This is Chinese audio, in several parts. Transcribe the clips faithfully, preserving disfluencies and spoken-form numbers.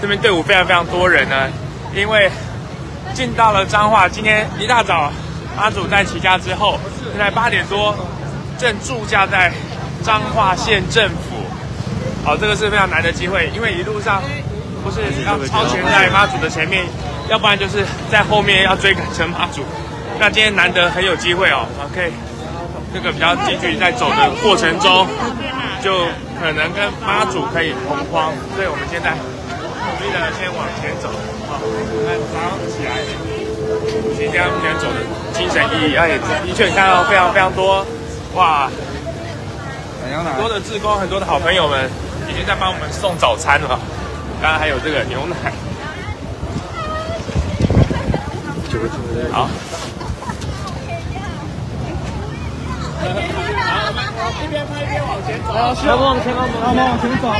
这边队伍非常非常多人呢，因为进到了彰化，今天一大早妈祖在起驾之后，现在八点多正驻驾在彰化县政府。好，这个是非常难的机会，因为一路上不是要超前在妈祖的前面，要不然就是在后面要追赶着妈祖。那今天难得很有机会哦 ，OK， 这个比较近距离在走的过程中，就可能跟妈祖可以同框，所以我们现在努力的先往前走。好，看早上起来，今天目前走的精神奕奕，哎，的确看到非常非常多，哇，很多的志工，很多的好朋友们已经在帮我们送早餐了。刚刚还有这个牛奶，好。好，一边拍一边往前走，前往前往往往前走，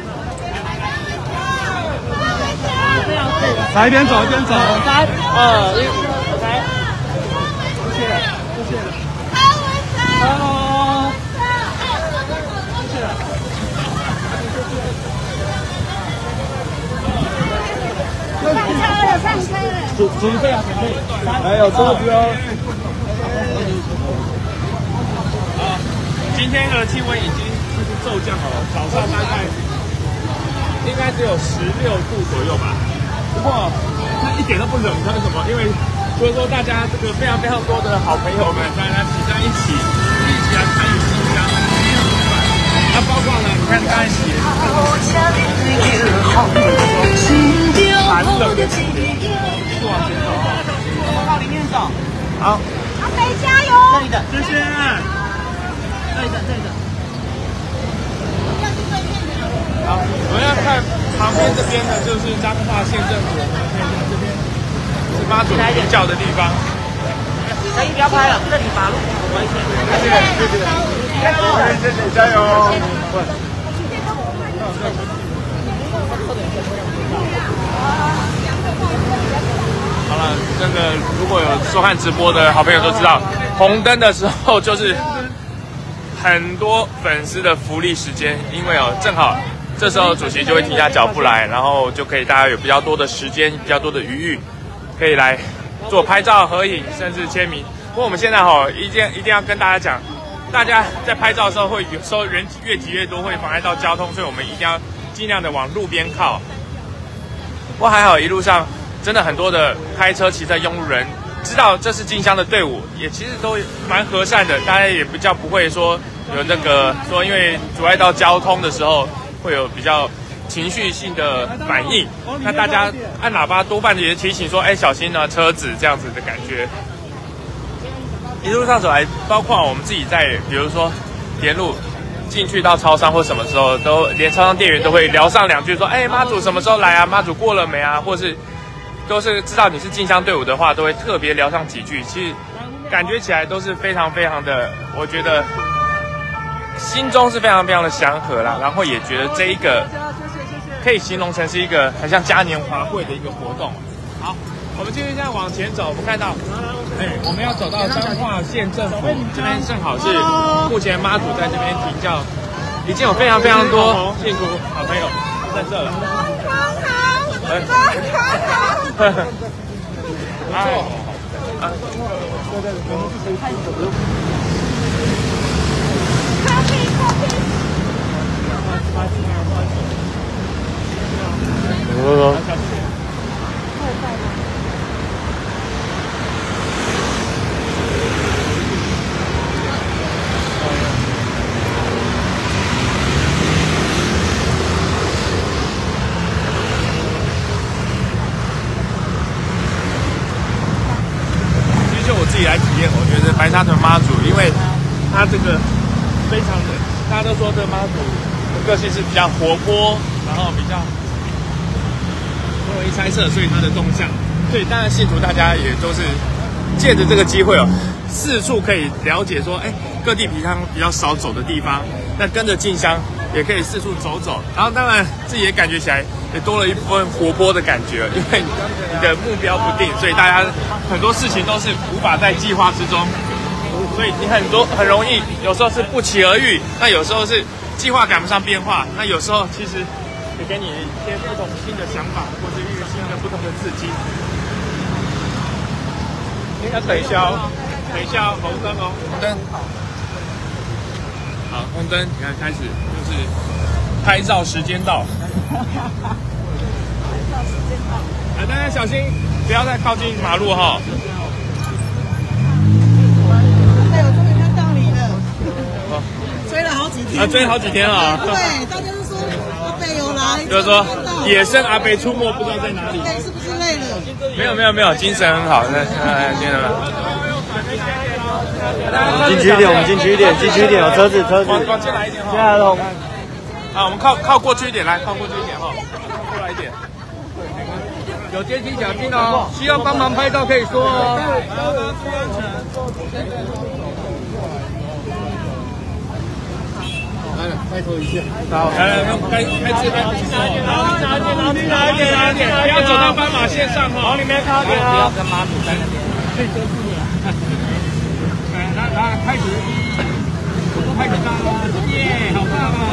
来一边走一边走， 三二一 ，OK， 谢谢谢谢， 好，谢谢。 上车了，上车了， 准准备啊，准备， 还有车子哦。 今天的气温已经就是骤降了，早上大概应该只有十六度左右吧。不过它一点都不冷，你知道为什么？因为所以说大家这个非常非常多的好朋友们，大家挤在一起，一起来参与进香，那包括呢，你看刚才写寒冷的季节，继续往前走，往里面走。好， 阿飞加油！ 这里的，谢谢。这里的，这里的。好，我们要看旁边这边呢，就是彰化县政府，这边是妈祖领教的地方。可以不要拍了，这里马路危险。谢谢，谢谢，加油！谢谢，加油！好了，这个如果有收看直播的好朋友都知道，红灯的时候就是很多粉丝的福利时间，因为哦，正好这时候主席就会停下脚步来，然后就可以大家有比较多的时间、比较多的余裕，可以来做拍照、合影，甚至签名。不过我们现在哈、哦，一定一定要跟大家讲，大家在拍照的时候会有时候人越挤越多，会妨碍到交通，所以我们一定要尽量的往路边靠。不过还好，一路上真的很多的开车、骑车拥路人。知道这是进香的队伍，也其实都蛮和善的，大家也比较不会说有那个说因为阻碍到交通的时候会有比较情绪性的反应。那大家按喇叭多半也提醒说，哎，小心啊，车子这样子的感觉。一路上走来，包括我们自己在，比如说沿路进去到超商或什么时候，都连超商店员都会聊上两句，说，哎，妈祖什么时候来啊？妈祖过了没啊？或是都是知道你是进香队伍的话，都会特别聊上几句。其实感觉起来都是非常非常的，我觉得心中是非常非常的祥和啦。然后也觉得这一个可以形容成是一个很像嘉年华会的一个活动。好，我们继续现在往前走，我们看到，哎，我们要走到彰化县政府这边，正好是目前妈祖在这边停教，已经有非常非常多信徒好朋友在这了。哎，呵呵，哎，啊，对对，我们是看走路。咖啡，咖啡。走走走。自己来体验，我觉得白沙屯妈祖，因为他这个非常的，大家都说这个妈祖的个性是比较活泼，然后比较不容易猜测，所以他的动向，所以当然信徒大家也都是借着这个机会哦，四处可以了解说，哎，各地平常比较少走的地方，那跟着进香也可以四处走走，然后当然自己也感觉起来也多了一部分活泼的感觉，因为你的目标不定，所以大家很多事情都是无法在计划之中，所以你很多很容易，有时候是不期而遇，那有时候是计划赶不上变化，那有时候其实也给你一些不同新的想法，或是一个新的不同的刺激。要等一下哦，等一下哦，红灯哦，红灯。好，红灯，你看开始就是拍照时间到。啊，大家小心，不要再靠近马路哈。 对，我终于看到你了。追了好几天。 啊，追了好几天啊。 对，大家都说阿北有来。 就是说，野生阿北出没，不知道在哪里。 累是不是累了？ 没有没有没有，精神很好。那呃，听到了。 进去一点，我们进去一点，进去一点，有车子车子。 往往进来一点哈。 进来了。 啊，我们靠靠过去一点，来靠过去一点哈，过来一点。 有阶梯小心哦，需要帮忙拍照可以说哦。来了，拜托一下。好， 来来，开开自拍。拿一点，拿一点，拿一点，拿一点，拿一点，不要走到斑马线上哈。 往里面靠点啊！ 不要跟妈祖在那边。 可以遮住了。来来来，开始，我都拍个照了，耶，好棒哦！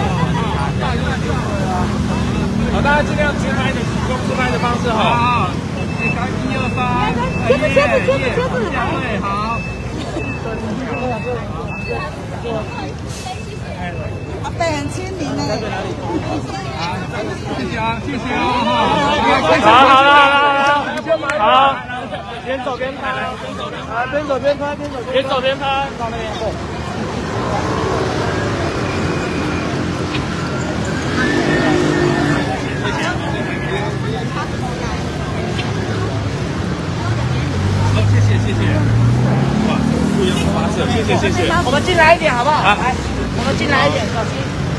好，大家尽量直拍的，用自拍的方式哈。 好，一二三， 贴着贴着贴着贴着， 对，好。 阿北很亲民呢。 谢谢啊，谢谢啊， 好，好了，好了，好了， 边走边拍，啊，边走边拍，边走边走边拍，到那边。好，谢谢谢谢。哇，不一样的发色，谢谢谢谢。 我们进来一点好不好？来，我们进来一点，小心。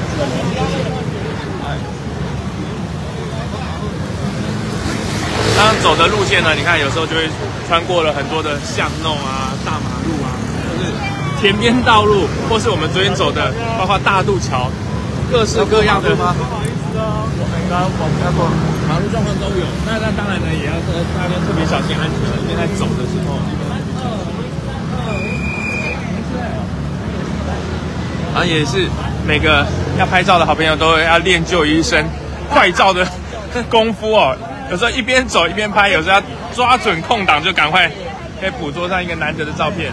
刚刚走的路线呢，你看有时候就会穿过了很多的巷弄啊、大马路啊，或是田边道路，或是我们昨天走的，包括大渡桥，各式各样的。不好意思哦，我们刚刚往下过，马路状况都有。那那当然呢，也要说大家特别小心安全，因为在走的时候。然后也是每个要拍照的好朋友都要练就一身快照的功夫哦。有时候一边走一边拍，有时候要抓准空档就赶快可以捕捉上一个难得的照片。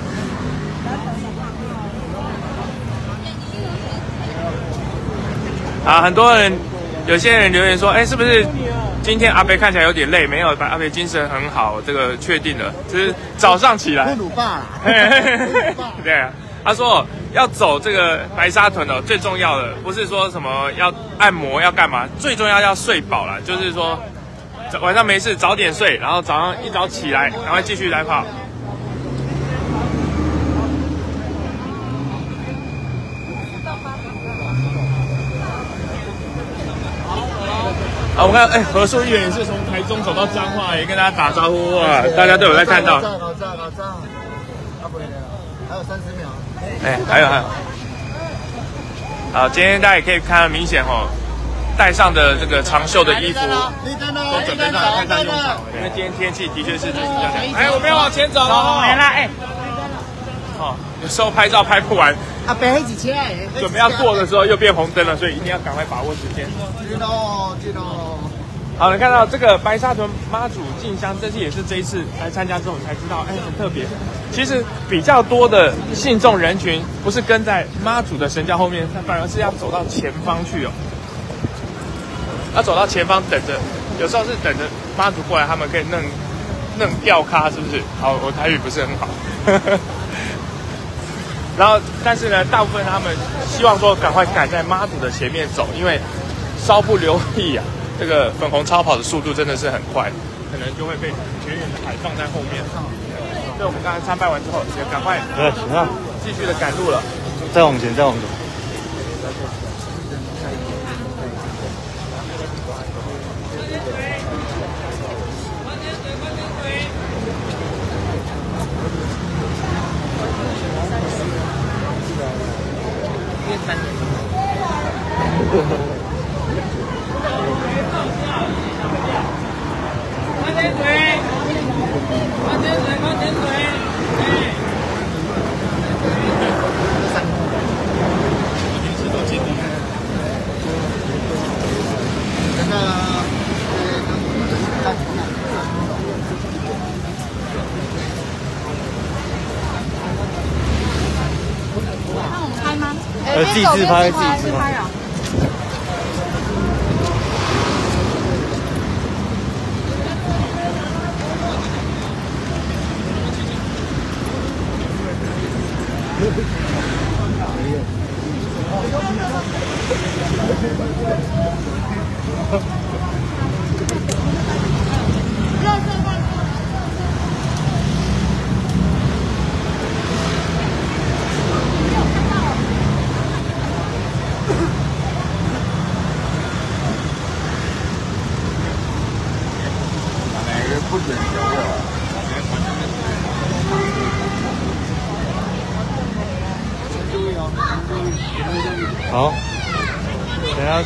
啊，很多人，有些人留言说，哎，是不是今天阿北看起来有点累？没有，阿北精神很好，这个确定了。就是早上起来， 鲁爸， 对啊，他说要走这个白沙屯哦，最重要的不是说什么要按摩要干嘛，最重要要睡饱了，就是说。晚上没事早点睡，然后早上一早起来，赶快继续来跑。啊，我看，哎，何树议员也是从台中走到彰化，也跟大家打招呼啊，大家都有在看到。 好赞好赞好赞！还有三十秒。 哎，还有还有。好，今天大家也可以看到明显哦。带上的这个长袖的衣服都准备让派上用场了，因为今天天气的确是就是这样。哎，我们要往前走了， 来了，哎， 哦，有时候拍照拍不完， 阿北一起切， 准备要过的时候又变红灯了，所以一定要赶快把握时间。 进哦，进哦。 好，你看到这个白沙屯妈祖进香，这次也是这一次来参加之后才知道，哎，很特别。其实比较多的信众人群不是跟在妈祖的神教后面，反而是要走到前方去哦。要走到前方等着，有时候是等着妈祖过来，他们可以弄弄吊咖，是不是？好，我台语不是很好。然后，但是呢，大部分他们希望说赶快赶在妈祖的前面走，因为稍不留意啊，这个粉红超跑的速度真的是很快，可能就会被远远的海放在后面。所以我们刚才参拜完之后，也赶快对，行啊， 继续的赶路了。 再往前，再往前。 快点水，快点水，快点水，哎。 呃，自己自拍，自己自拍。 啊。 不准学我。好，等下。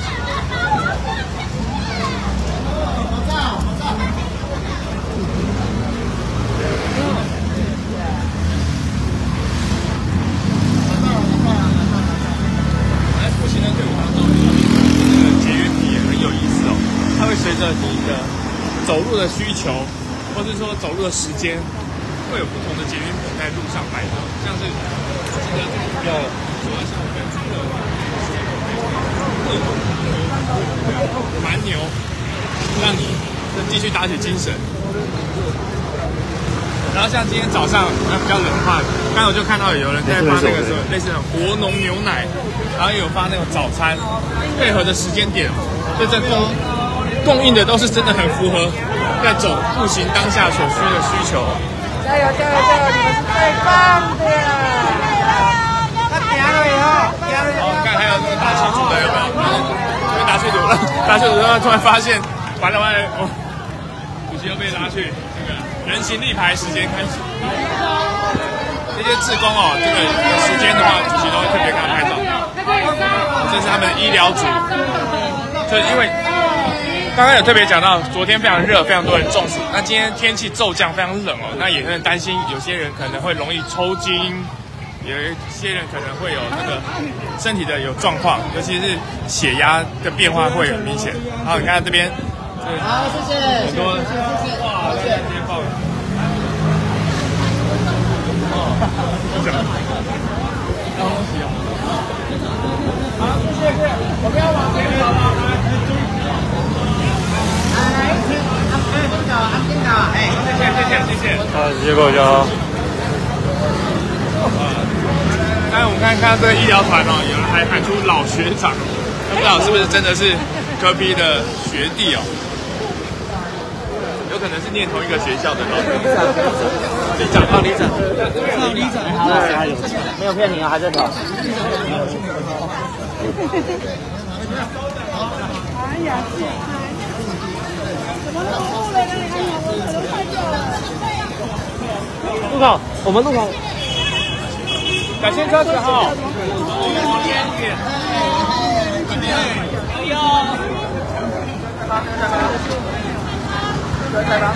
来步行的队伍当中，这个节约体也很有意思哦，它会随着你的走路的需求，或是说走路的时间，会有不同的捷运品在路上摆着，像是这个比较主要像跟猪的蛮牛，让你继续打起精神。然后像今天早上那比较冷的话，刚才我就看到有人在发那个说类似那种国农牛奶，然后也有发那种早餐，配合的时间点，对这供供应的都是真的很符合在走步行当下所需的需求。 加油加油加油！你们是最棒的！那点了以后，点了以后， 刚才还有那个打气组的有没有？这边打气组了，打气组突然发现，完了完了，哦，主席又被拉去这个人形立牌时间开始。这些志工哦，这个有时间的话，主席都会特别给他拍照。这是他们的医疗组，就是因为刚刚有特别讲到，昨天非常热，非常多人中暑。那今天天气骤降，非常冷哦，那也有点担心，有些人可能会容易抽筋，有一些人可能会有那个身体的有状况，尤其是血压的变化会很明显。然后你看这边， 好，谢谢， 很多哇，这边爆。哦，这样。 好，谢谢，我们要往这边走。 哎，谢谢谢谢谢谢。 啊，谢谢各位家。 刚才我们看看这个医疗团哦，有人还喊出老学长，不知道是不是真的是科批的学弟哦？有可能是念同一个学校的老师。里长，哦，里长， 哦，里长，对，还有，没有骗你啊，还在跑。 哎呀，怎么路路了？你看我们都快掉了。 路口，我们路口。 小心车子哈。 再吧。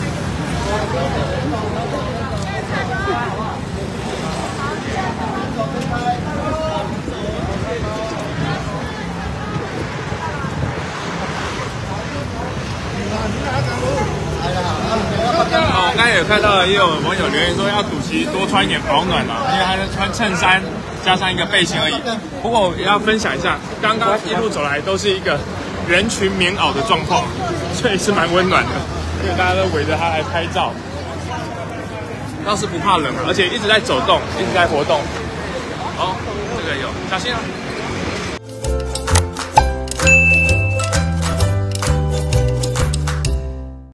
哦，我刚才有看到，也有网友留言说要主席多穿一点保暖啊，因为他是穿衬衫加上一个背心而已。不过我也要分享一下，刚刚一路走来都是一个人群棉袄的状况，所以是蛮温暖的，因为大家都围着他来拍照，倒是不怕冷，而且一直在走动，一直在活动。哦，这个有，小心啊！